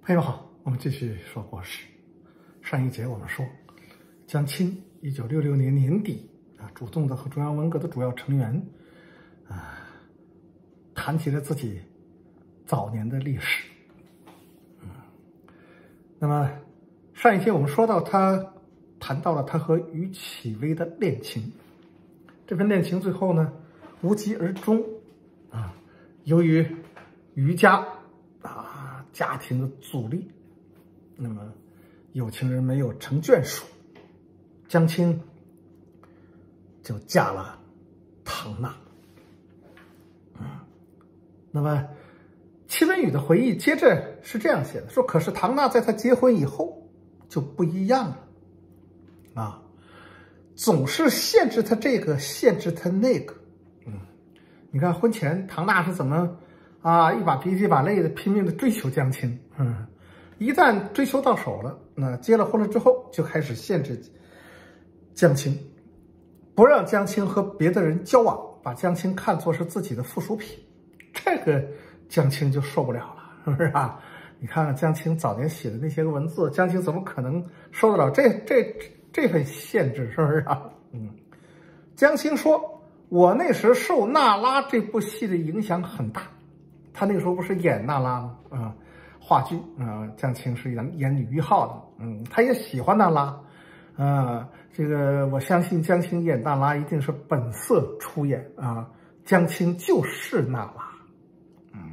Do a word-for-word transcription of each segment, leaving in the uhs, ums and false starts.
朋友好，我们继续说国史。上一节我们说，江青一九六六年年底啊，主动的和中央文革的主要成员啊谈起了自己早年的历史。嗯，那么上一节我们说到，他谈到了他和于启微的恋情，这份恋情最后呢无疾而终啊，由于于家啊家庭的阻力，那么有情人没有成眷属，江青就嫁了唐娜。嗯，那么戚文宇的回忆接着是这样写的，说可是唐娜在他结婚以后就不一样了啊，总是限制他这个限制他那个。嗯，你看婚前唐娜是怎么啊一把鼻涕一把泪的拼命的追求江青，嗯，一旦追求到手了，那结了婚了之后就开始限制江青，不让江青和别的人交往，把江青看作是自己的附属品，这个江青就受不了了，是不是啊？你看看江青早年写的那些个文字，江青怎么可能受得了这这这份限制，是不是啊？嗯，江青说，我那时受娜拉这部戏的影响很大，他那个时候不是演娜拉吗？啊，话剧啊，江青是演演女一号的，嗯，他也喜欢娜拉，啊，这个我相信江青演娜拉一定是本色出演啊，江青就是娜拉，嗯，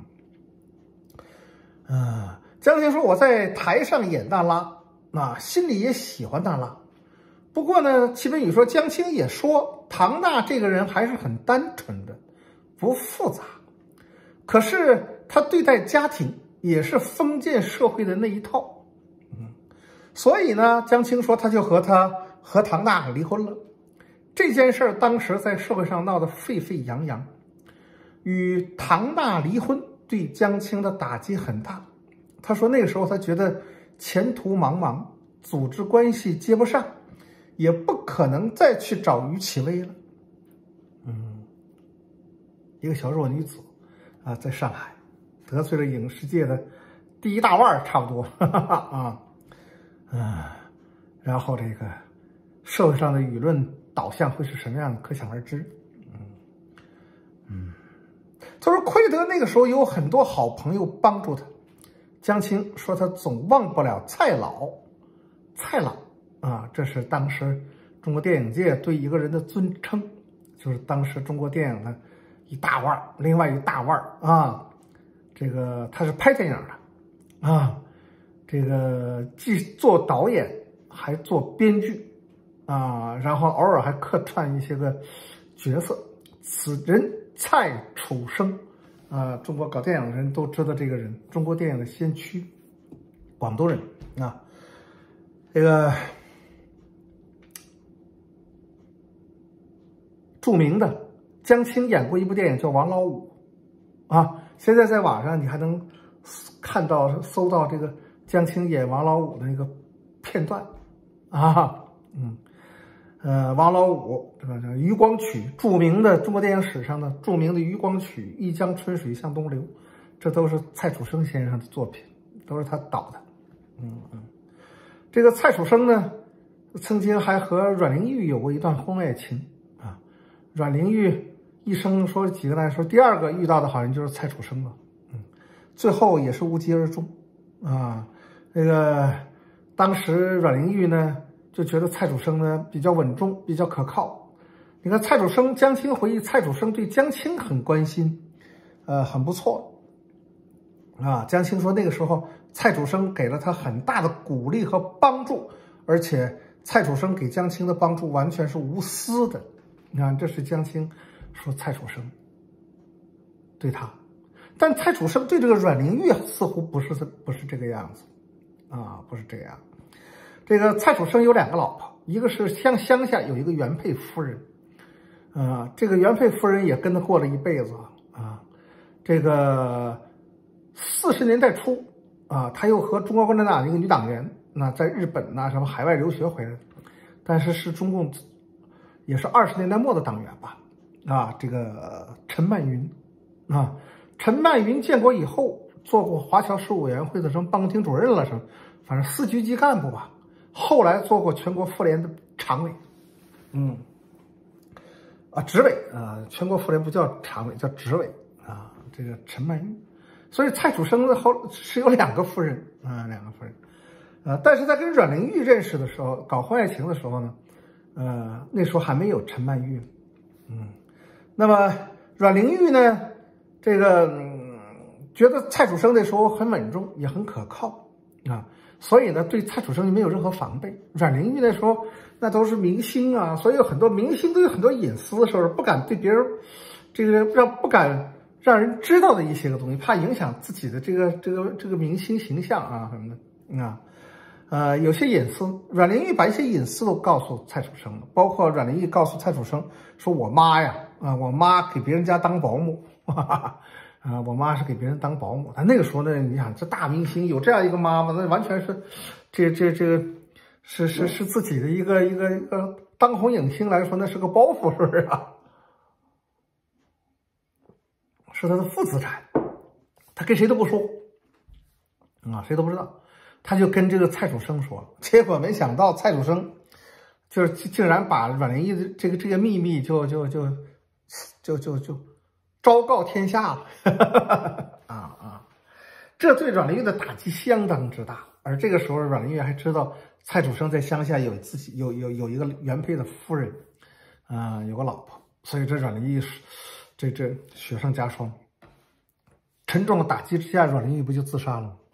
啊，江青说我在台上演娜拉，啊，心里也喜欢娜拉，不过呢，戚文宇说江青也说唐娜这个人还是很单纯的，不复杂，可是他对待家庭也是封建社会的那一套，嗯，所以呢，江青说他就和他和唐娜离婚了。这件事儿当时在社会上闹得沸沸扬扬，与唐娜离婚对江青的打击很大。他说那个时候他觉得前途茫茫，组织关系接不上，也不可能再去找于启微了。嗯，一个小弱女子啊，在上海得罪了影视界的第一大腕，差不多哈哈啊，嗯，然后这个社会上的舆论导向会是什么样的，可想而知。嗯嗯，他说亏得那个时候有很多好朋友帮助他。江青说他总忘不了蔡老，蔡老啊，这是当时中国电影界对一个人的尊称，就是当时中国电影的一大腕，另外一大腕啊，这个他是拍电影的啊，这个既做导演还做编剧啊，然后偶尔还客串一些个角色。此人蔡楚生啊，中国搞电影的人都知道这个人，中国电影的先驱，广东人啊，这个著名的江青演过一部电影叫《王老五》啊，现在在网上你还能看到搜到这个江青演王老五的那个片段啊，嗯，呃，王老五这个渔光曲，著名的中国电影史上的著名的渔光曲《一江春水向东流》，这都是蔡楚生先生的作品，都是他导的。嗯嗯，这个蔡楚生呢，曾经还和阮玲玉有过一段婚外情啊。阮玲玉一生说几个来说，第二个遇到的好像就是蔡楚生了。嗯，最后也是无疾而终啊。这个当时阮玲玉呢就觉得蔡楚生呢比较稳重，比较可靠。你看蔡楚生，江青回忆蔡楚生对江青很关心，呃，很不错啊。江青说那个时候蔡楚生给了他很大的鼓励和帮助，而且蔡楚生给江青的帮助完全是无私的。你看，这是江青说蔡楚生对他，但蔡楚生对这个阮玲玉似乎不是不是这个样子啊，不是这样。这个蔡楚生有两个老婆，一个是乡乡下有一个原配夫人，啊，这个原配夫人也跟他过了一辈子啊。这个四十年代初啊，他又和中国共产党一个女党员，那在日本呐什么海外留学回来，但是是中共也是二十年代末的党员吧，啊，这个陈曼云啊，陈曼云建国以后做过华侨事务委员会的什么办公厅主任了，什么，反正司局级干部吧。后来做过全国妇联的常委，嗯，啊，执委啊，全国妇联不叫常委，叫执委啊。这个陈曼玉，所以蔡楚生的后是有两个夫人啊，两个夫人。呃，但是在跟阮玲玉认识的时候，搞婚外情的时候呢，呃，那时候还没有陈曼玉，嗯，那么阮玲玉呢，这个、嗯、觉得蔡楚生那时候很稳重，也很可靠啊，所以呢，对蔡楚生就没有任何防备。阮玲玉那时候那都是明星啊，所以有很多明星都有很多隐私的时候，不敢对别人这个让不敢让人知道的一些个东西，怕影响自己的这个这个这个明星形象啊什么的啊。呃，有些隐私，阮玲玉把一些隐私都告诉蔡楚生了，包括阮玲玉告诉蔡楚生说：“我妈呀，啊，我妈给别人家当保姆，哈哈，啊，我妈是给别人当保姆。”但那个时候呢，你想这大明星有这样一个妈妈，那完全是，这这这个是是是自己的一个一个一个当红影星来说，那是个包袱，是不是啊？是他的负资产，他跟谁都不说，啊，谁都不知道。他就跟这个蔡楚生说了，结果没想到蔡楚生就是竟然把阮玲玉的这个这个秘密就就就就就就昭告天下了，啊啊！这对阮玲玉的打击相当之大。而这个时候，阮玲玉还知道蔡楚生在乡下有自己有有有一个原配的夫人，啊、呃，有个老婆，所以这阮玲玉这这雪上加霜，沉重的打击之下，阮玲玉不就自杀了吗？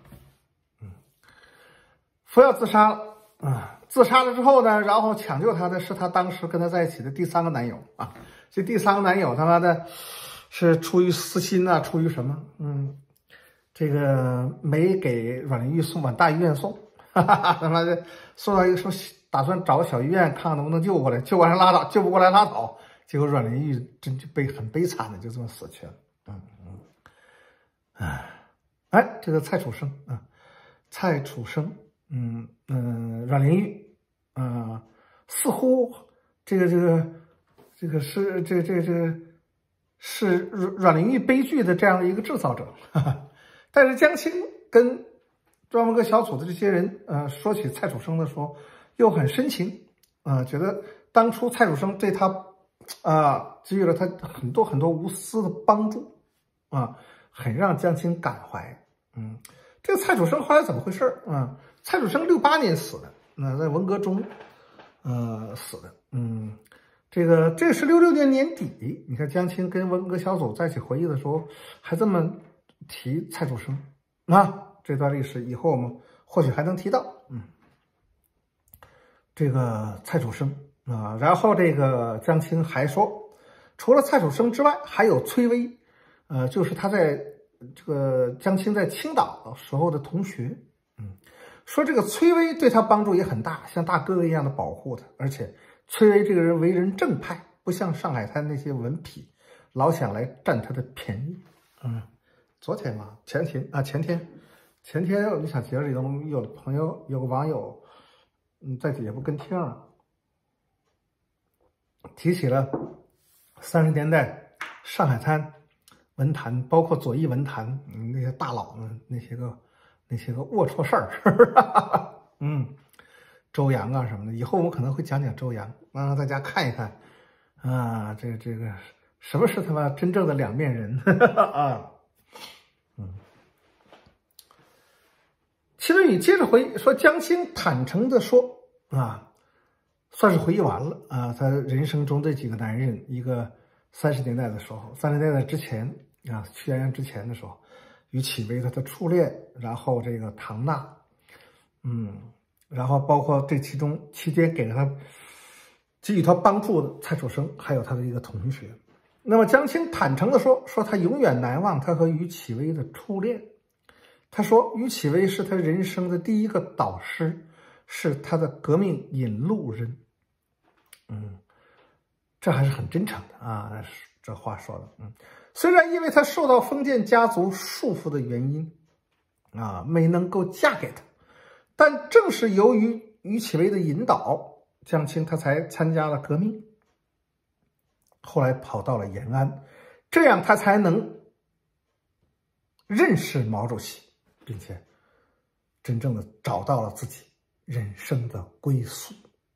服药自杀了啊！自杀了之后呢，然后抢救他的是他当时跟他在一起的第三个男友啊。这第三个男友他妈的是出于私心啊，出于什么？嗯，这个没给阮玲玉送往大医院送，哈哈，他妈的送到一个说打算找个小医院看看能不能救过来，救过来拉倒，救不过来拉倒。结果阮玲玉真就悲很悲惨的就这么死去了。嗯嗯，哎哎，这个蔡楚生啊，蔡楚生。嗯嗯，阮玲玉，呃，似乎这个这个这个是这个这个这个是阮玲玉悲剧的这样的一个制造者，哈哈。但是江青跟专文革小组的这些人，呃，说起蔡楚生的时候，又很深情，啊、呃，觉得当初蔡楚生对他，啊、呃，给予了他很多很多无私的帮助，啊、呃，很让江青感怀。嗯，这个蔡楚生后来怎么回事啊？呃蔡楚生六八年死的，那在文革中，呃，死的。嗯，这个这是六六年年底，你看江青跟文革小组在一起回忆的时候，还这么提蔡楚生啊。这段历史以后我们或许还能提到。嗯，这个蔡楚生啊，然后这个江青还说，除了蔡楚生之外，还有崔巍，呃，就是他在这个江青在青岛时候的同学。嗯。说这个崔巍对他帮助也很大，像大哥哥一样的保护他，而且崔巍这个人为人正派，不像上海滩那些文痞，老想来占他的便宜。嗯，昨天嘛，前天啊，前天，前天我们小节里头有的朋友有个网友，嗯，在底下不跟帖了，提起了三十年代上海滩文坛，包括左翼文坛，嗯，那些大佬们那些个。那些个龌龊事儿，是不是？嗯，周扬啊什么的，以后我们可能会讲讲周扬，让大家看一看啊，这个这个什么是他妈真正的两面人啊？嗯，齐文宇接着回忆说，江青坦诚的说啊，算是回忆完了啊，他人生中这几个男人，一个三十年代的时候，三十年代之前啊，屈原阳之前的时候。于启为他的初恋，然后这个唐娜，嗯，然后包括这其中期间给了他给予他帮助的蔡楚生，还有他的一个同学。那么江青坦诚的说，说他永远难忘他和于启为的初恋。他说，于启为是他人生的第一个导师，是他的革命引路人。嗯，这还是很真诚的啊，这话说的，嗯。虽然因为他受到封建家族束缚的原因，啊，没能够嫁给他，但正是由于于启为的引导，江青他才参加了革命，后来跑到了延安，这样他才能认识毛主席，并且真正的找到了自己人生的归宿。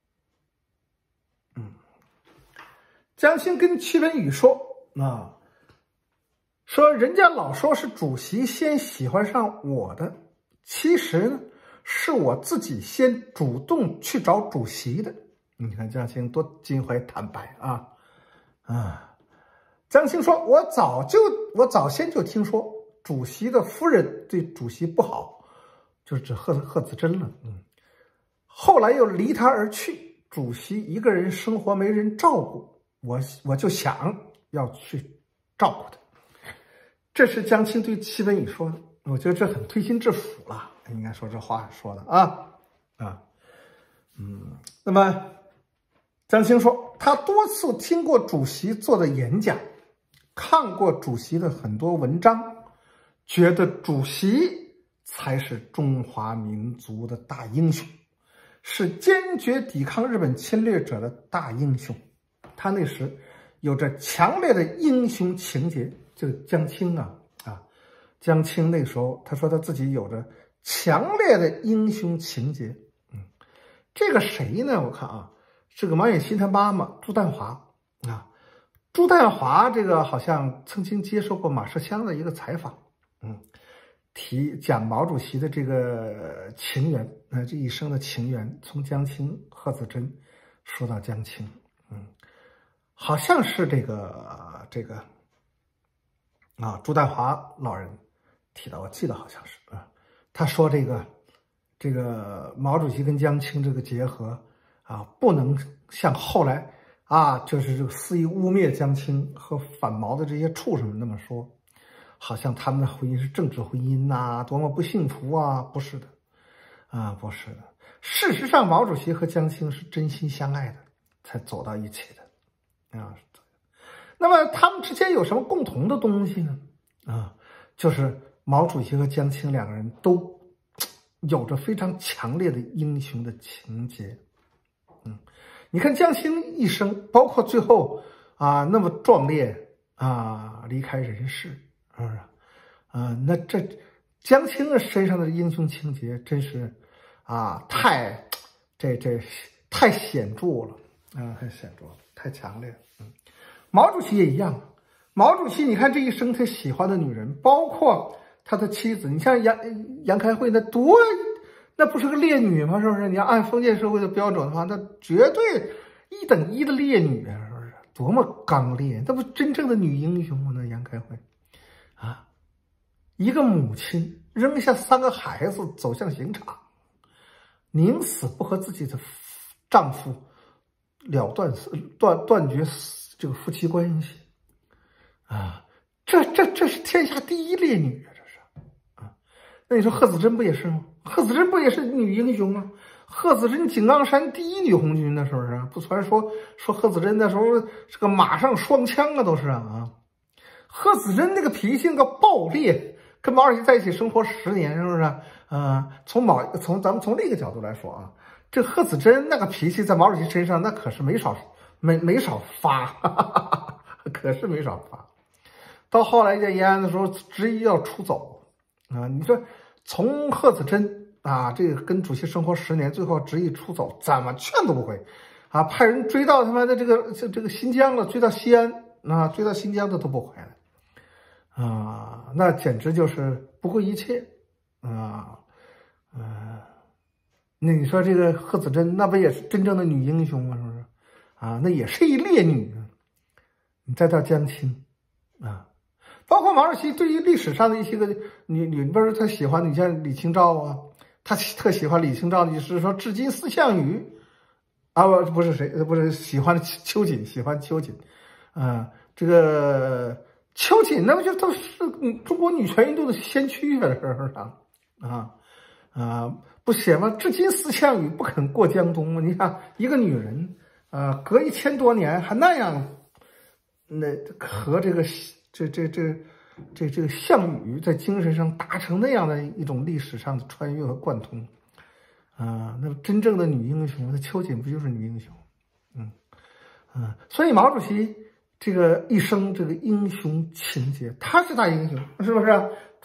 嗯，江青跟戚文宇说啊，说人家老说是主席先喜欢上我的，其实呢是我自己先主动去找主席的。你看江青多襟怀坦白啊啊！江青说：“我早就我早先就听说主席的夫人对主席不好，就是指贺贺子珍了。嗯，后来又离他而去，主席一个人生活没人照顾，我我就想要去照顾他。”这是江青对戚文宇说的，我觉得这很推心置腹了，应该说这话说的啊啊，嗯，那么江青说，他多次听过主席做的演讲，看过主席的很多文章，觉得主席才是中华民族的大英雄，是坚决抵抗日本侵略者的大英雄。他那时有着强烈的英雄情节。这个江青啊啊，江青那时候他说他自己有着强烈的英雄情节。嗯，这个谁呢？我看啊，是个马远新他妈妈朱淡华啊。朱淡华这个好像曾经接受过马世香的一个采访，嗯，提讲毛主席的这个情缘，呃，这一生的情缘，从江青、贺子珍说到江青，嗯，好像是这个这个。啊，朱淡华老人提到，我记得好像是啊，他说这个这个毛主席跟江青这个结合啊，不能像后来啊，就是这个肆意污蔑江青和反毛的这些畜生们那么说，好像他们的婚姻是政治婚姻呐、啊，多么不幸福啊！不是的，啊，不是的。事实上，毛主席和江青是真心相爱的，才走到一起的啊。那么他们之间有什么共同的东西呢？啊，就是毛主席和江青两个人都有着非常强烈的英雄的情节。嗯，你看江青一生，包括最后啊那么壮烈啊离开人世，是不是？啊，那这江青的身上的英雄情节真是啊太这这太显著了啊，太显著了，太强烈了。嗯。毛主席也一样，毛主席你看这一生他喜欢的女人，包括他的妻子，你像杨杨开慧那多，那不是个烈女吗？是不是？你要按封建社会的标准的话，那绝对一等一的烈女啊，是不是？多么刚烈，那不真正的女英雄吗？那杨开慧啊，一个母亲扔下三个孩子走向刑场，宁死不和自己的丈夫了断断断绝这个夫妻关系啊，这这这是天下第一烈女啊，这是啊。那你说贺子珍不也是吗？贺子珍不也是女英雄吗？贺子珍井冈山第一女红军呢，是不是？不传说说贺子珍那时候这个马上双枪啊，都是啊。贺子珍那个脾气那个暴烈，跟毛主席在一起生活十年，是不是？啊、呃，从毛从咱们从这个角度来说啊，这贺子珍那个脾气在毛主席身上那可是没少。没没少发，哈哈哈，可是没少发。到后来在延安的时候，执意要出走啊！你说从贺子珍啊，这个跟主席生活十年，最后执意出走，怎么劝都不会啊！派人追到他妈的这个这这个新疆了，追到西安啊，追到新疆的都不回来啊！那简直就是不顾一切啊！嗯、啊，那你说这个贺子珍，那不也是真正的女英雄吗？是不是？啊，那也是一烈女。你再到江青啊，包括毛主席对于历史上的一些个女女，不是他喜欢，你像李清照啊，他特喜欢李清照，你是说至今思项羽啊？不不是谁，不是喜欢秋瑾，喜欢秋瑾啊，这个秋瑾那不就都是中国女权运动的先驱啊，是不是啊？啊啊，不写吗？至今思项羽，不肯过江东吗？你看一个女人。啊，隔一千多年还那样，那和这个这这这这这个项羽在精神上达成那样的一种历史上的穿越和贯通，啊，那真正的女英雄，那秋瑾不就是女英雄？嗯嗯，所以毛主席这个一生这个英雄情节，他是大英雄，是不是？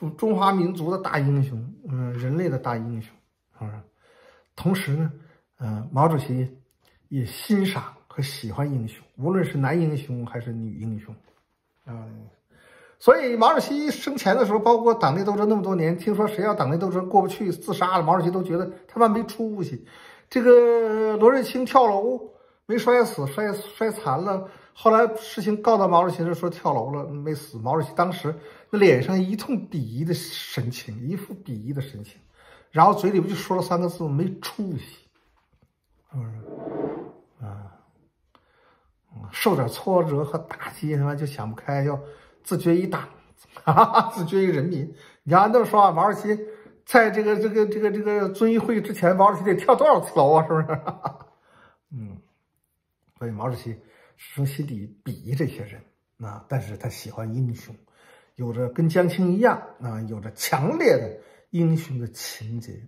中中华民族的大英雄，嗯，人类的大英雄，啊，同时呢，呃，毛主席也欣赏和喜欢英雄，无论是男英雄还是女英雄，啊，所以毛主席生前的时候，包括党内斗争那么多年，听说谁要党内斗争过不去自杀了，毛主席都觉得他妈没出息。这个罗瑞卿跳楼没摔死，摔摔残了。后来事情告到毛主席时说跳楼了没死，毛主席当时那脸上一通鄙夷的神情，一副鄙夷的神情，然后嘴里不就说了三个字没出息，是不是啊？受点挫折和打击，他妈就想不开，要自绝于党，哈哈，自绝于人民。你要按这么说啊，毛主席在这个这个这个这个遵义会之前，毛主席得跳多少次楼啊？是不是？嗯，所以毛主席是从心底鄙夷这些人啊，但是他喜欢英雄，有着跟江青一样啊，有着强烈的英雄的情节。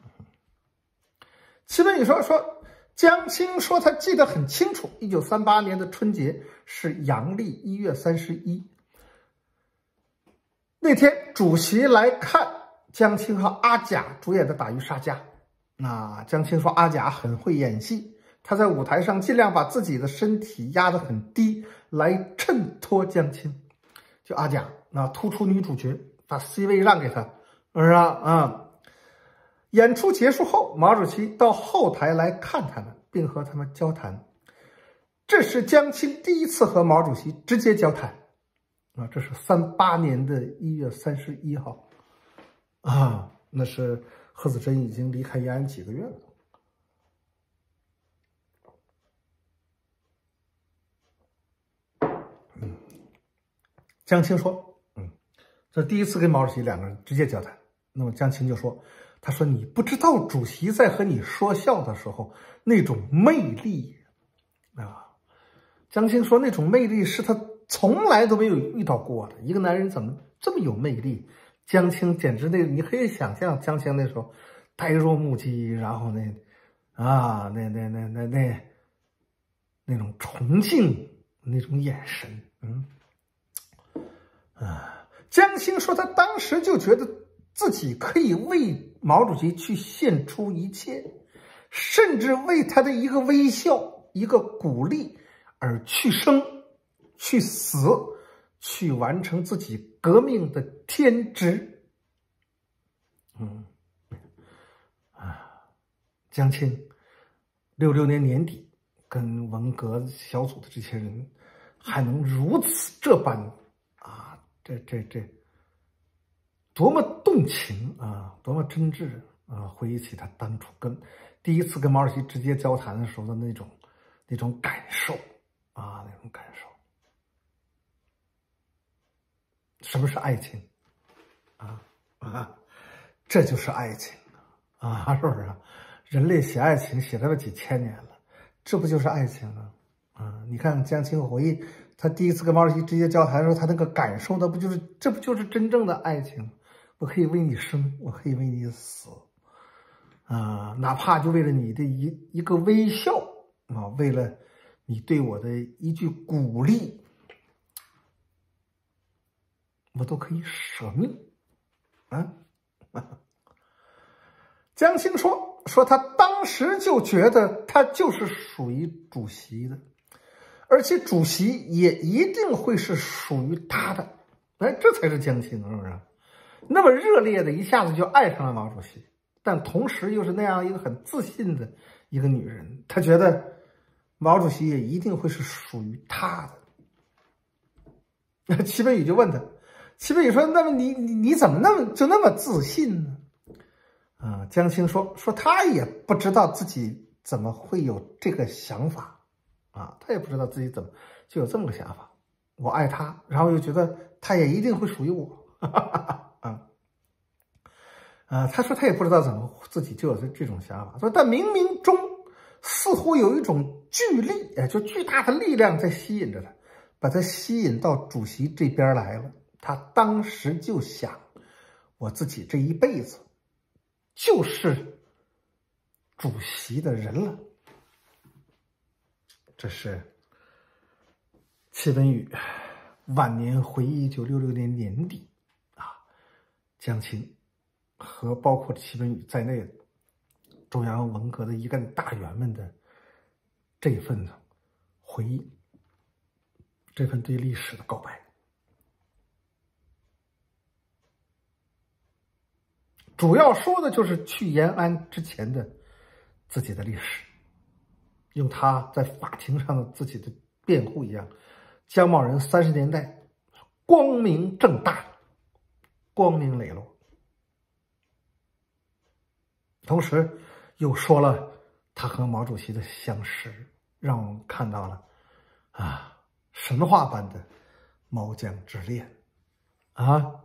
戚本禹说说江青说他记得很清楚，一九三八年的春节是阳历一月三十一，那天主席来看江青和阿甲主演的《打渔杀家》。那江青说阿甲很会演戏，他在舞台上尽量把自己的身体压得很低，来衬托江青。就阿甲那突出女主角，把 C 位让给他，是吧？啊。演出结束后，毛主席到后台来看他们，并和他们交谈。这是江青第一次和毛主席直接交谈啊！这是三八年的一月三十一号啊，那是贺子珍已经离开延安几个月了。嗯，江青说：“嗯，这第一次跟毛主席两个人直接交谈。”那么江青就说。他说：“你不知道主席在和你说笑的时候那种魅力啊！”江青说：“那种魅力是他从来都没有遇到过的。一个男人怎么这么有魅力？”江青简直那，你可以想象江青那时候呆若木鸡，然后那啊，那那那那那那种崇敬，那种眼神，嗯啊。江青说：“他当时就觉得自己可以为毛主席去献出一切，甚至为他的一个微笑、一个鼓励而去生、去死、去完成自己革命的天职。”嗯，啊，江青六六年年底跟文革小组的这些人还能如此这般啊，这这这。多么动情啊，多么真挚啊！回忆起他当初跟第一次跟毛主席直接交谈的时候的那种那种感受啊，那种感受。什么是爱情啊啊？这就是爱情啊，是不是？人类写爱情写了几千年了，这不就是爱情吗？啊，你看江青回忆他第一次跟毛主席直接交谈的时候，他那个感受，那不就是这不就是真正的爱情？我可以为你生，我可以为你死，啊，哪怕就为了你的一一个微笑啊，为了你对我的一句鼓励，我都可以舍命啊！江青说说他当时就觉得他就是属于主席的，而且主席也一定会是属于他的，哎，这才是江青，是不是？那么热烈的一下子就爱上了毛主席，但同时又是那样一个很自信的一个女人，她觉得毛主席也一定会是属于她的。戚本禹就问他，戚本禹说：“那么你你你怎么那么就那么自信呢？”啊，江青说说他也不知道自己怎么会有这个想法啊，他也不知道自己怎么就有这么个想法。我爱他，然后又觉得他也一定会属于我。哈哈哈。啊，啊，他说他也不知道怎么自己就有这这种想法，说但冥冥中似乎有一种巨力，哎，就巨大的力量在吸引着他，把他吸引到主席这边来了。他当时就想，我自己这一辈子就是主席的人了。这是戚本禹晚年回忆一九六六年年底。 江青和包括齐文宇在内的中央文革的一干大员们的这份回忆，这份对历史的告白。主要说的就是去延安之前的自己的历史，用他在法庭上的自己的辩护一样，姜茂人三十年代光明正大，光明磊落。同时又说了他和毛主席的相识，让我们看到了啊神话般的毛江之恋啊。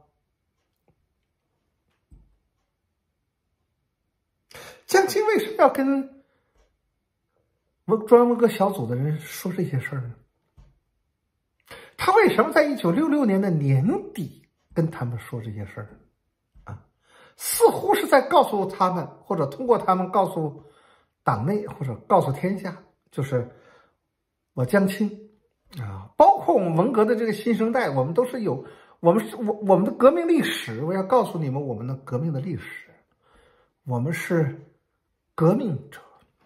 江青为什么要跟文中央文革小组的人说这些事儿呢？他为什么在一九六六年的年底跟他们说这些事儿啊？似乎是在告诉他们，或者通过他们告诉党内，或者告诉天下，就是我江青啊，包括我们文革的这个新生代，我们都是有我们是我我们的革命历史，我要告诉你们我们的革命的历史，我们是革命者，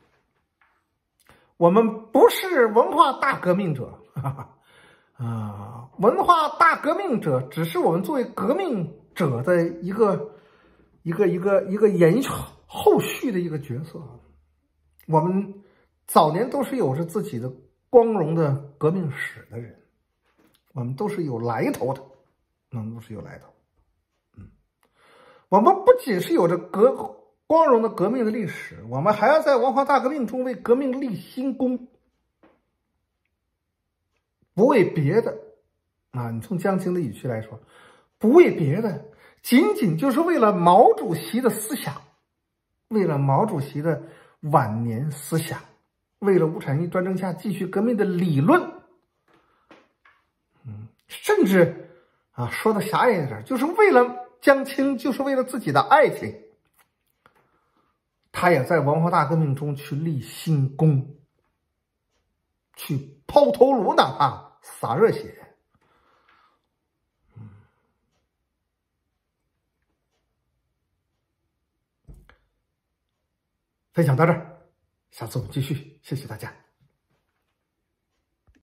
我们不是文化大革命者，哈哈啊，文化大革命者只是我们作为革命者的一个一个一个一个延续后续的一个角色。我们早年都是有着自己的光荣的革命史的人，我们都是有来头的，我们都是有来头。嗯，我们不仅是有着革光荣的革命的历史，我们还要在文化大革命中为革命立新功，不为别的啊！你从江青的语气来说，不为别的，仅仅就是为了毛主席的思想，为了毛主席的晚年思想，为了无产阶级专政下继续革命的理论，嗯，甚至啊说的狭隘一点，就是为了江青，就是为了自己的爱情。他也在文化大革命中去立新功，去抛头颅，哪怕洒热血。嗯，分享到这儿，下次我们继续，谢谢大家。